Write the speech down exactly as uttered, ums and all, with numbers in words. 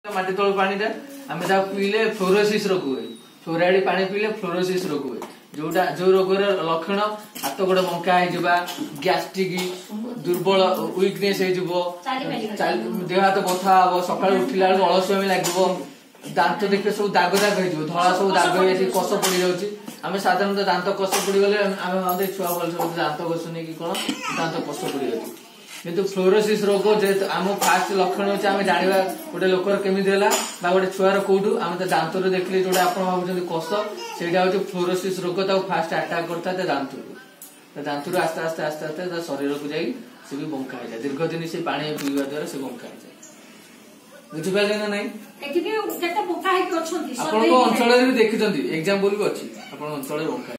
माटी तल पानी आम पीले फ्लोरोसिस रोग हुए। फ्लोराइड पानी पीले फ्लोरोसिस रोग हुए, जोटा जो रोगर लक्षण हाथ गोड़ बंका गैस्ट्रिक दुर्बल वीकनेस देह हाथ बथा हम सका उठला बेलू अलसुआमी लगे, दांत देखिए सब दाग दाग हो धला सब दाग हो कष पड़ जाऊँगी। आम साधारणतः दांत कष पड़ गले आम छुआ भल दांत घषुनी कि कौन दांत कष पड़ जाऊँगी, किंतु फ्लोरोसिस रोग जेहेतु आम फास्ट लक्षण होचे आम जाना गोटे लोकर केमी गोटे छुआर कौटू आम तो दांत देखले जोटा आप भाई कष से फ्लोरोसिस रोग फास्ट आटाक करता है दांत दांत आस्ते आस्ते आस्ते आस्ते शरीर को जाई से भी बंका हो जाए, दीर्घ दिन से पानी पीवा द्वारा से बंका हो जाए। बुझिपारे ना नाई आपण अंचल भी देखी एग्जाम्पल भी अच्छी आपण अंचल बंका